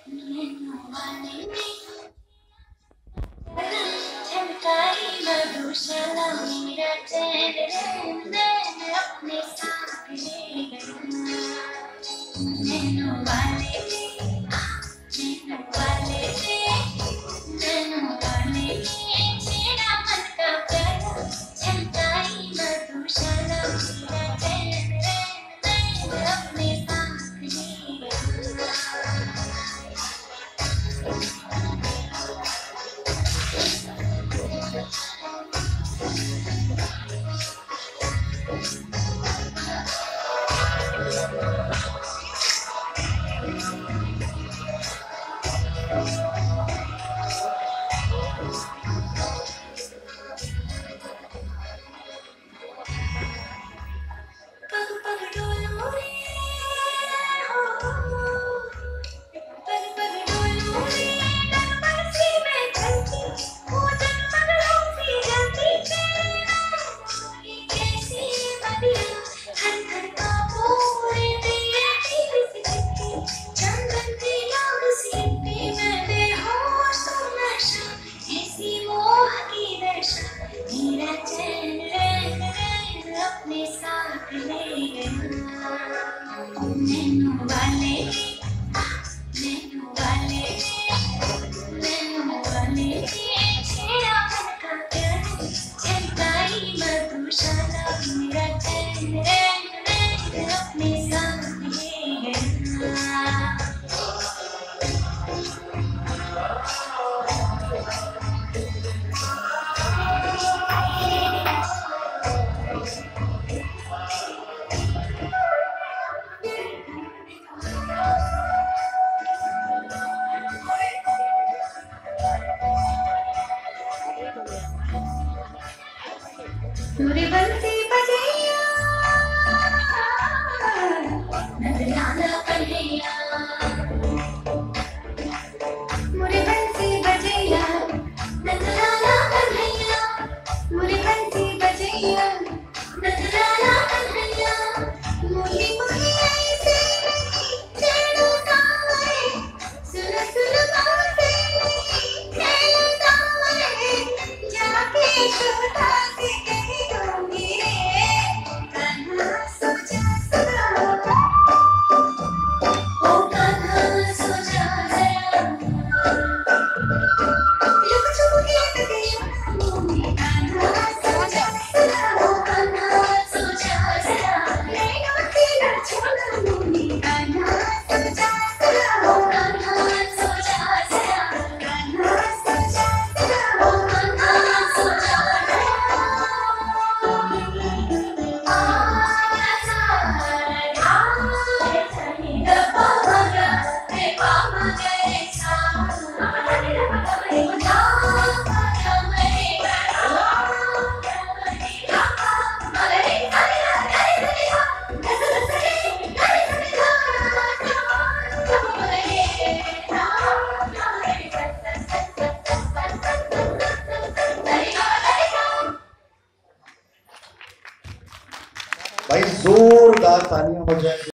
Nano वाले झमकाई मधुशाला मेरा चैन नैन अपने साथ ले गया। नैनो वाले छेड़ा मन का प्याला झमकाई मधुशाला मेरा चैन नैन अपने साथ ले गया। पग पग डोलो रे हो, पग पग डोलो रे नरबसी में चलती वो जगमगलों सी जलती तेरी कैसी बदिया हर घर का पूरे तेरे सी दिखती चंदन की लाग सी थी मैं बेहोश हूँ नशा ऐसी मोह की दशा मेरा चैन रैन रैन अपने साथ ले गया। नैनो वाले छेड़ा मन का प्याला झमकाई मधुशाला मेरा चैन रैन रैन अपने साथ ले गया। मुरे बंसी बजैया नजराना कन्हैया मुरे बंसी बजैया नजराना कन्हैया मुरे बंसी बजैया नजराना कन्हैया मोली मोली ऐसे नहीं चैनो साए सुन सुन बातें नहीं चैनो साए जाके छोटा सी कहीं दूंगी रे कान्हा सो जा सदा ओ कान्हा सो जा जरा लुक छुप के तकिया दूंगी कान्हा सो जा सदा ओ कान्हा सो जा जरा नैनो तेरा छोड़ दूंगी कान्हा सो जा सदा ओ कान्हा सो जा जरा कान्हा सो जा सदा ओ कान्हा सो जा भाई जोरदार तालियां बजाएं।